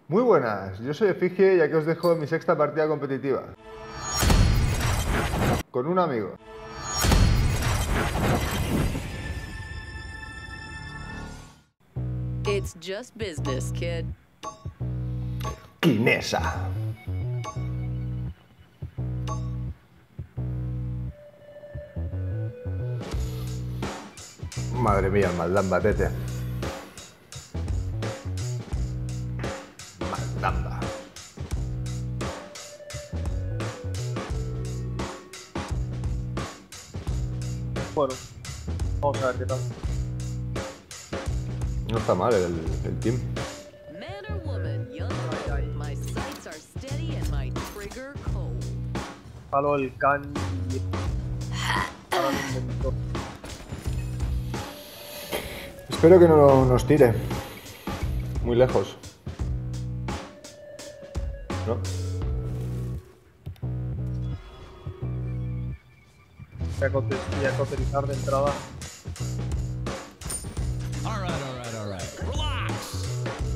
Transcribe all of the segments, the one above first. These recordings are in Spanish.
Muy buenas, yo soy Efigie y aquí os dejo mi sexta partida competitiva. Con un amigo. It's just business, kid. Kinesa. Madre mía, Maldamba, tete. Maldamba. Bueno, vamos a ver qué tal. No está mal el team. Man or woman, young or old, my sights are steady and my trigger cold. Palo el can. Ahora lo intento. Espero que no nos tire. Muy lejos. ¿No? Voy a cauterizar de entrada. All right. Relax.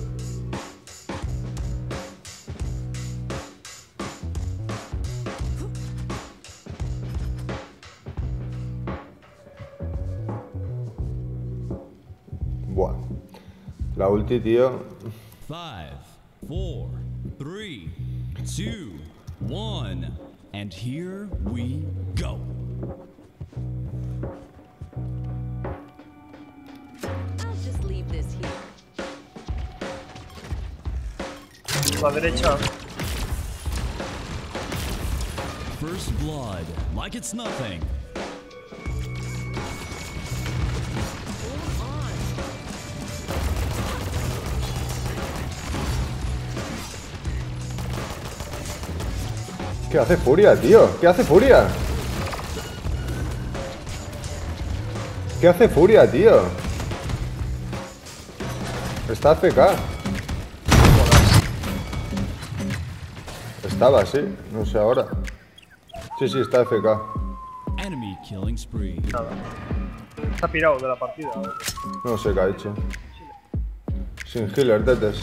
Buah. La ulti, tío. 5, 4, 3, 2, 1, and here we go. I'll just leave this here. La derecha. First blood, like it's nothing. Hold on. ¿Qué hace Furia, tío? ¿Qué hace Furia? ¿Qué hace Furia, tío? Está AFK. Estaba, sí. No sé ahora. Sí, está AFK. Enemy killing spree. Nada. Está pirado de la partida. No sé qué ha hecho. Sin healer, tetes.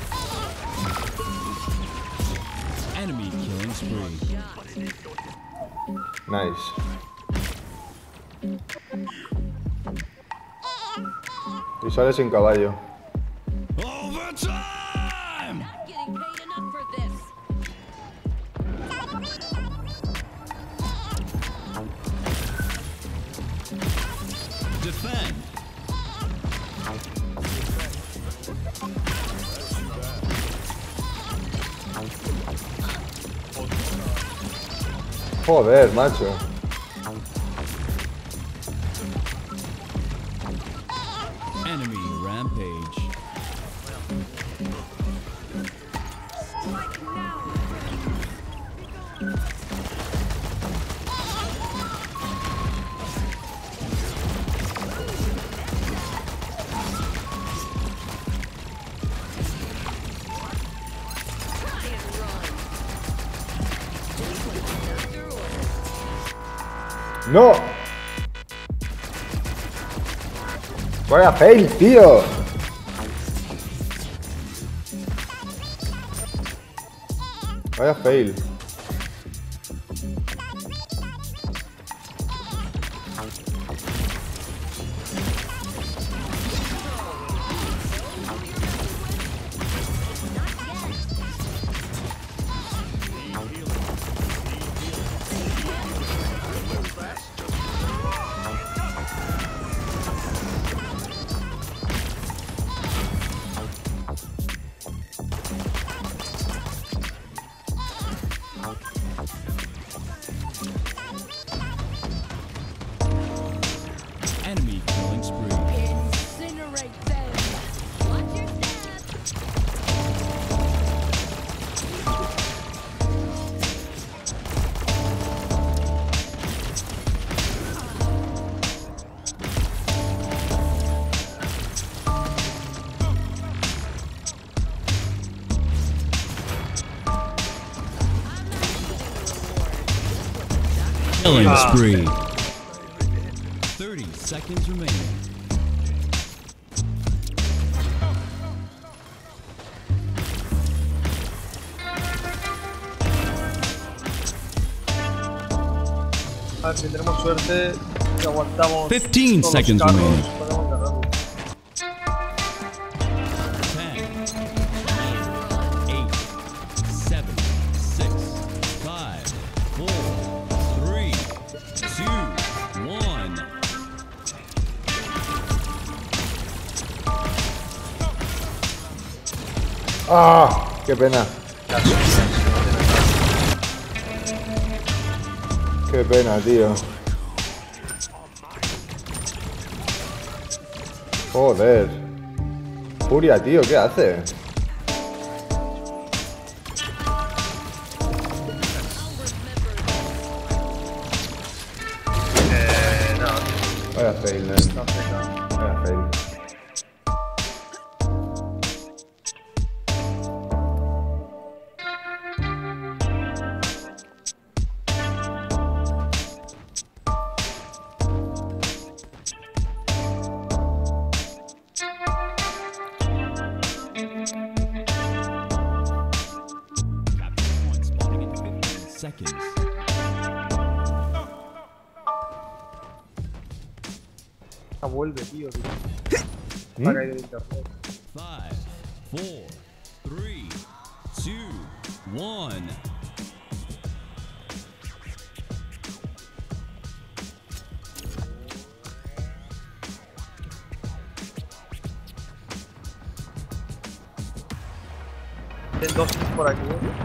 Enemy killing spree. Nice. Y sale sin caballo. Overtime! Getting paid enough for this. Defend. Joder, macho. Enemy rampage. Try and run. Under order. ¡No! ¡Vaya fail, tío! Vaya fail. Enemy killing spree. Incinerate them. Watch your step. Killing spree. 30 seconds remaining. A ver si tenemos suerte y aguantamos. 15 todos los seconds carros, remaining. podemos ganarlo. 10, 9, 8, 7, 6, 5, 4, 3, 2, 1. ¡Ah! ¡Qué pena! ¡Qué pena, tío! Joder. Furia, tío, ¿qué hace? No, Vaya fail, man. está pena. Vaya fail. Capture point spawning in 15 seconds. Vuelve, tío. Me ha caído el internet. 5, 4, 3, 2, 1. Tienen dos por aquí, ¿eh?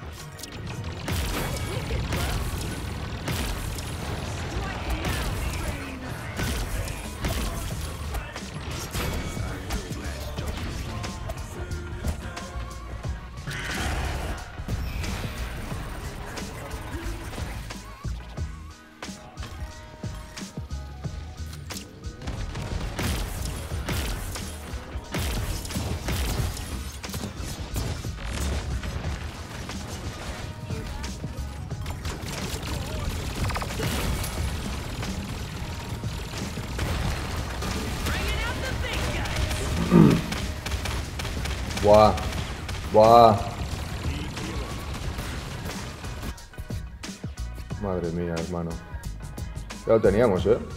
Buah. Buah. Madre mía, hermano. Ya lo teníamos, ¿eh?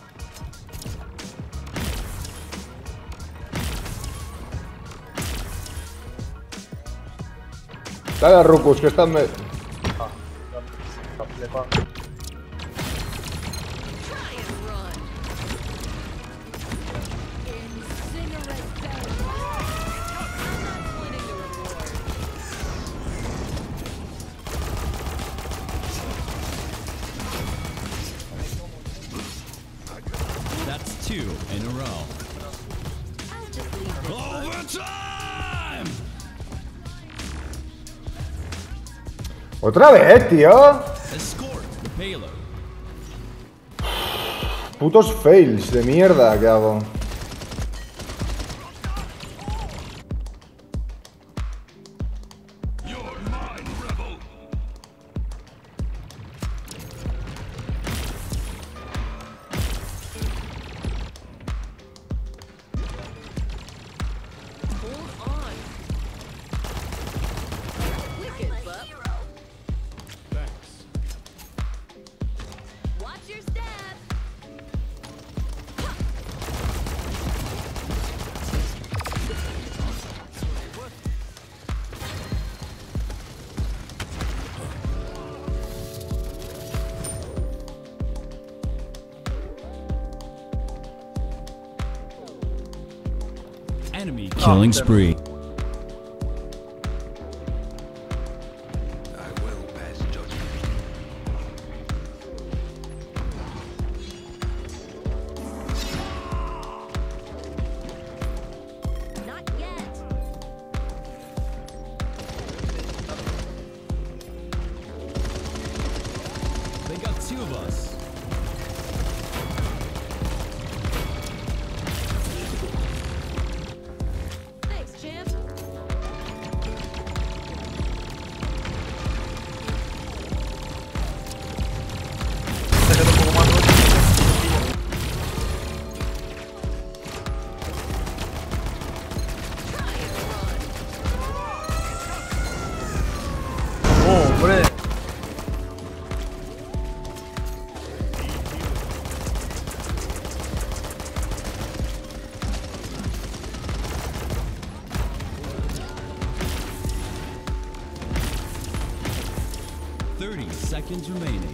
Dale a Rucus, que están... La flepa. Try and run. Incinerate them. Splitting the reward. That's 2 in a row. I'll just leave this. Overtime! ¡Otra vez, tío! Escort the payload. Putos fails de mierda que hago. Hold on. Wicked butt. Watch your step. Enemy killing spree. Not yet. They got 2 of us. Thanks, champ. Se queda un poco más roto. Try and run. ¡Oh, hombre! 30 seconds remaining.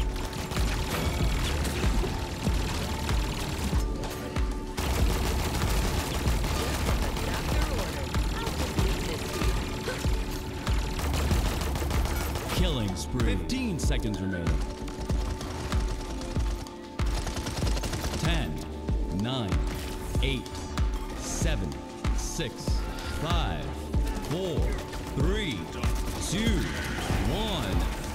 Killing spree. 15 seconds remaining. 10, 9, 8, 7, 6, 5, 4, 3, 2, 1.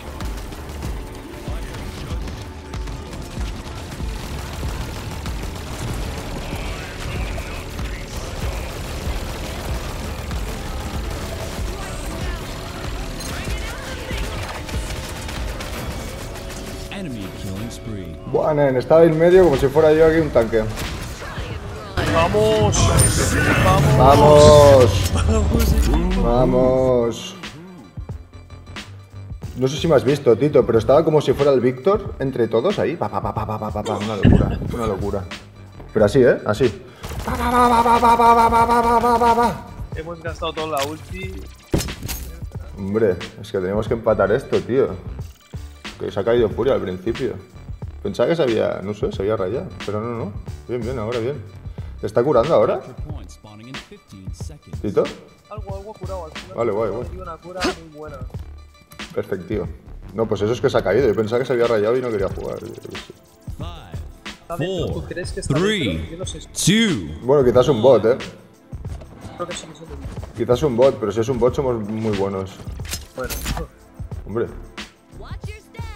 Enemy killing spree. Buah, nen, estaba en medio como si fuera yo aquí un tanque. ¡Vamos! ¡Vamos! ¡Vamos! No sé si me has visto, Tito, pero estaba como si fuera el Víctor entre todos ahí. Pa, pa, pa, pa, pa, pa, pa, pa. Una locura, una locura. Pero así, ¿eh? Así. Pa, pa, pa, pa, pa, pa, pa, pa, pa, pa, pa, pa. Hemos gastado toda la ulti. Hombre, es que tenemos que empatar esto, tío. Que se ha caído Furia al principio. Pensaba que se había, no sé, se había rayado. Pero no, no. Bien, bien, ahora bien. ¿Te está curando ahora, Point spawning in 15 seconds. Tito? Algo curado al final. Vale, guay, guay. Ha una cura muy buena. Perfectivo. No, pues eso es que se ha caído. Yo pensaba que se había rayado y no quería jugar. Yo qué sé. 5, Está dentro, ¿tú crees que está 4, dentro? Yo no sé. 3, 2. Bueno, quizás un bot, ¿eh? Creo que sí, sí, sí. Quizás un bot, pero si es un bot somos muy buenos. Bueno. Hombre. Watch your step.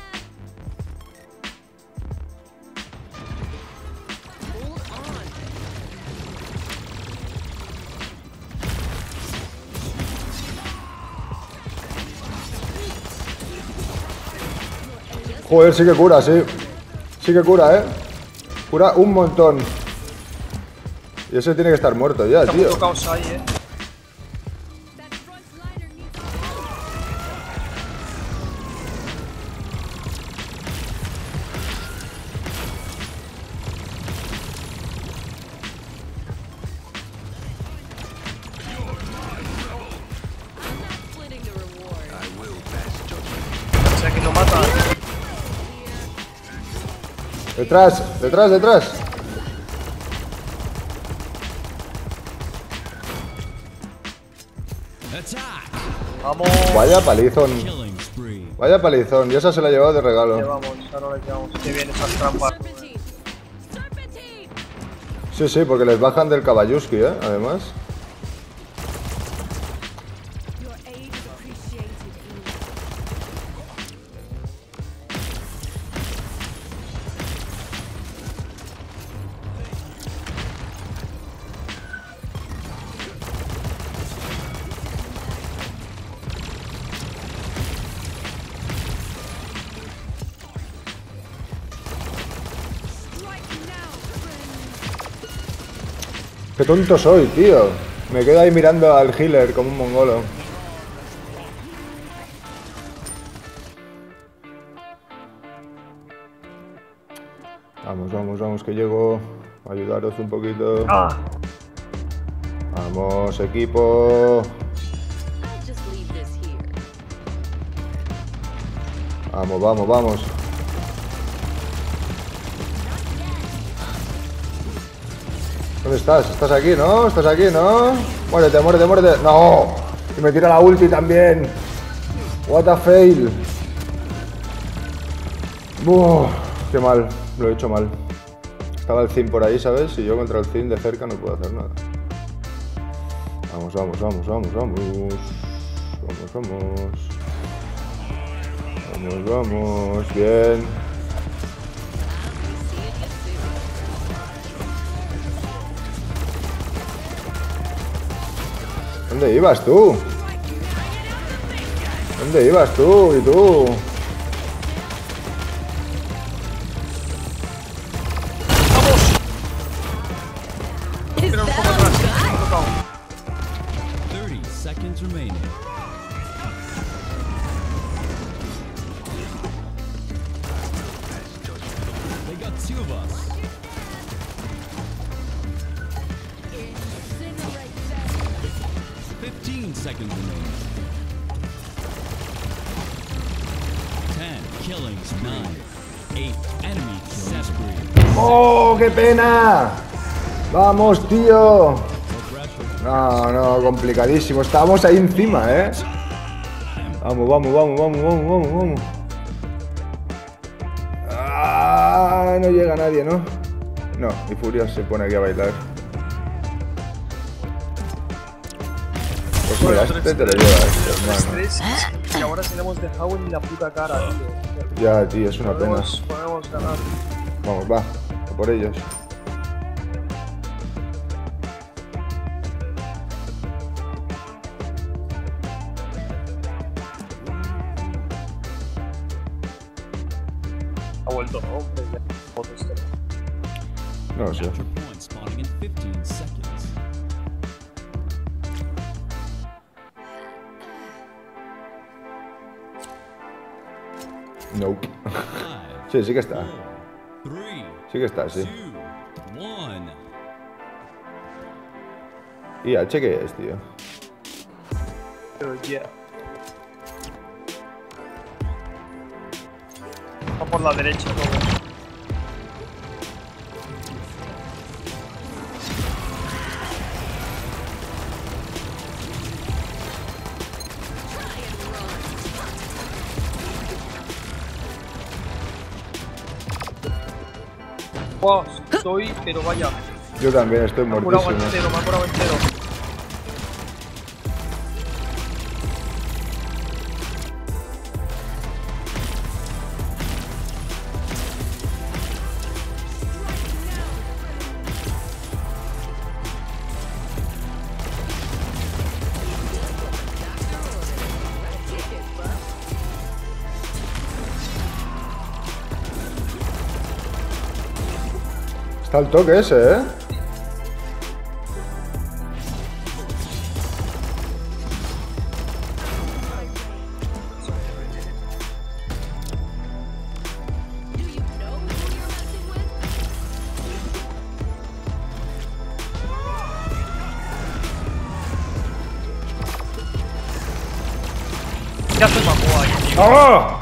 Hold on. Joder, sí que cura, sí. Sí que cura, ¿eh? Cura un montón. Y ese tiene que estar muerto ya, Está tío. mucho caos ahí, That front liner needs I'm not splitting the reward. O sea que lo mata. Detrás, detrás, detrás. Attack. Vamos. Vaya palizón. Killing spree. Vaya palizón. Y esa se la ha llevado de regalo. Llevamos, ahora le llevamos. Qué bien esas trampas. Serpentine. Serpentine. Sí, sí, porque les bajan del caballuski, ¿eh? Además. Your aid is appreciated. Strike now, friend. Qué tonto soy, tío. Me quedo ahí mirando al healer como un mongolo. Vamos, vamos, vamos, que llego a ayudaros un poquito. ¡Ah! Vamos, equipo. I'll just leave this here. Vamos, vamos, vamos. ¿Dónde estás? ¿Estás aquí, no? ¿Estás aquí, no? Muérete, muérete, muérete. ¡No! Y me tira la ulti también. What a fail. Qué mal. Lo he hecho mal. Estaba el Zin por ahí, ¿sabes? Y yo contra el Zin de cerca no puedo hacer nada. Vamos, vamos, vamos, vamos, vamos. Vamos, vamos. Vamos, vamos. Bien. ¿Dónde ibas tú? ¿Dónde ibas tú? ¿Y tú? Is Pero un that poco all atrás. you got? Me ha tocado. 30 seconds remaining. They got two of us. Incinerate them. 15 seconds remaining. killings, 9. 8 enemy killing spree. ¡Oh, qué pena! ¡Vamos, tío! No, no, complicadísimo. Estábamos ahí encima, ¿eh? Vamos, vamos, vamos, vamos, vamos, vamos, vamos. Ah, no llega nadie, ¿no? No, y Furia se pone aquí a bailar. Pues mira, este te lo llevas, hermano. Y ahora se le hemos dejado en la puta cara, tío. Ya, tío, es una pena. Podemos ganar. Vamos, va, a por ellos. Ha vuelto, ¿no? Hombre, ya. Foto esto. No lo sé. Capture point spawning in 15 seconds. Nope. 5, Sí, sí que está. 4, 3, Sí que está, sí. 2, 1. ¿Y H qué es, tío? Pero ya. Va por la derecha todo. Wow, estoy, pero vaya. Yo también estoy Me ha curado muertísimo. entero, me ha curado entero. Está el toque ese, ¿eh? ¿Qué hace el Mago ahí, tío? ¡Ah!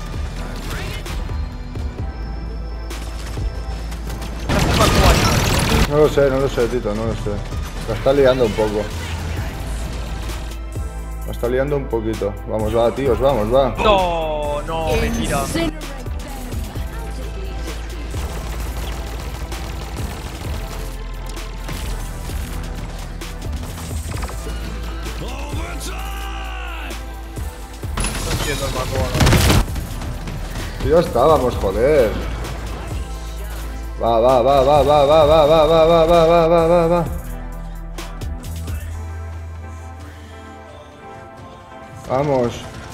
¿Qué hace el Mago ahí? No lo sé, Tito, no lo sé. La está liando un poco. La está liando un poquito. Vamos, va, tíos, vamos, va. No, no, mentira. No entiendo el Mago ahora. Y ya estábamos, joder. Va, va, va, va, va, va, va, va, va, va, va, va, va, va, va. Vamos.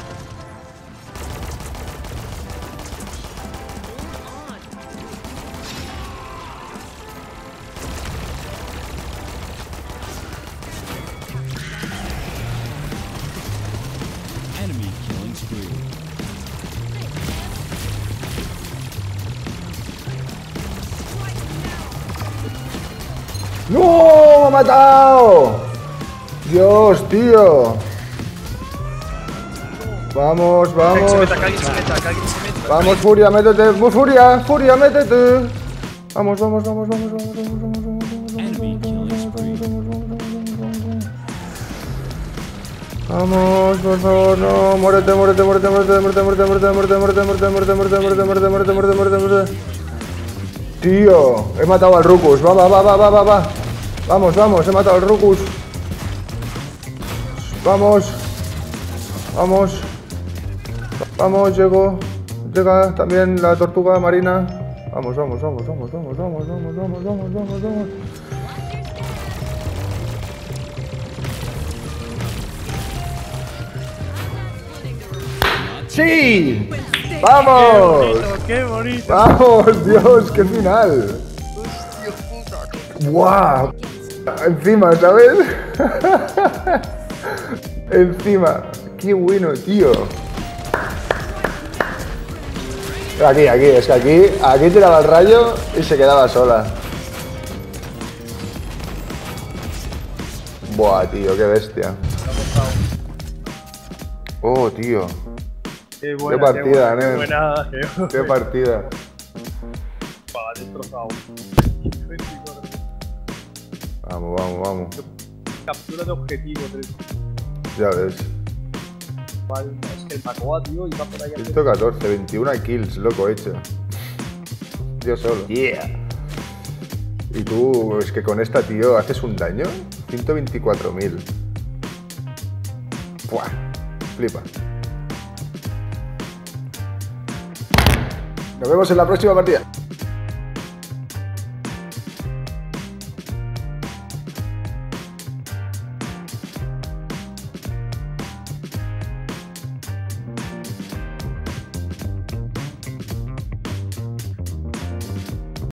Enemy killing spree. ¡No! ¡Me ha matado! Dios, tío. Vamos, Que se vamos. meta, que alguien se meta, que alguien se meta. Vamos, Furia, métete. Furia, Furia, métete. Vamos, vamos, vamos, vamos, vamos, vamos, vamos, vamos. Enemy killing spree. Vamos, por favor, no. Muérete, muérete, muérete, muérete, muérete, muérete, muérete, muérete, muérete, muérete, muérete, muérete, muérete, muérete, muérete, muérete, muérete, muérete. Tío, he matado al Rukus. Va, va, va, va, va, va, va. Vamos, vamos, he matado al Rukus. Vamos. Vamos. Vamos, llega también la tortuga marina. Vamos, vamos, vamos, vamos, vamos, vamos, vamos, vamos, vamos, vamos, vamos. ¡Sí! ¡Vamos! ¡Qué bonito! ¡Vamos! ¡Dios! ¡Qué final! ¡Guau! Encima, ¿sabes? Encima. ¡Qué bueno, tío! Aquí, es que aquí tiraba el rayo y se quedaba sola. Buah, tío, qué bestia. Oh, tío. Qué buena, Qué partida, qué nen. buena. Qué partida. Va, destrozado. Vamos, vamos, vamos. Captura de objetivo, Ya ves. es que el Macoa, tío, iba por ahí a hacer 114, 21 kills, loco, hecho. Yo solo. Yeah. Y tú, es que con esta, tío, haces un daño. 124.000. Buah. Flipa. Nos vemos en la próxima partida.